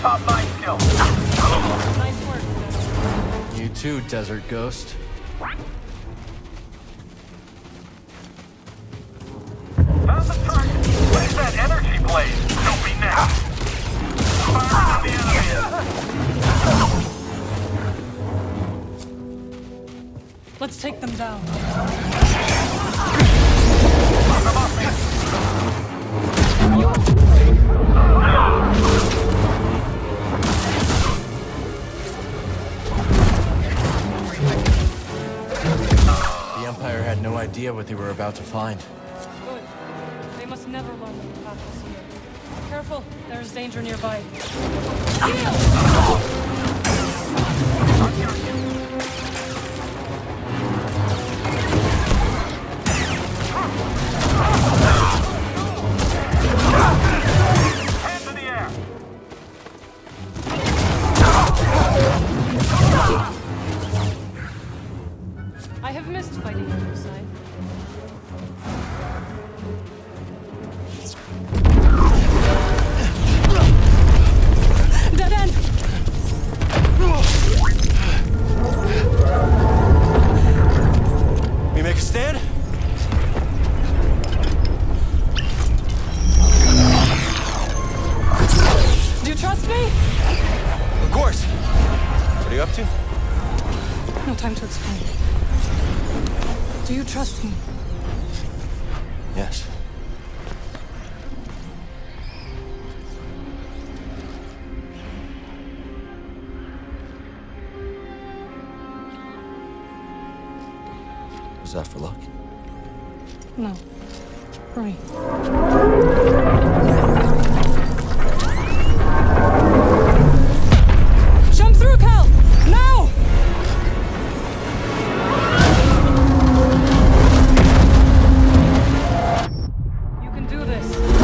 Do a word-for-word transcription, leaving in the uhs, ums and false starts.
top nine skill. Nice work. You too, Desert Ghost. Found the target. Where's that energy blaze? Don't be next. Fire on the enemy. Let's take them down. The Empire had no idea what they were about to find. Good. They must never learn that the path was here. Careful, there's danger nearby. Hands in the air. I have missed fighting on your side. Dead end! We make a stand? Do you trust me? Of course. What are you up to? No time to explain. Do you trust me? Yes. Was that for luck? No. Hurry. Jump through, Cal! Now! You can do this.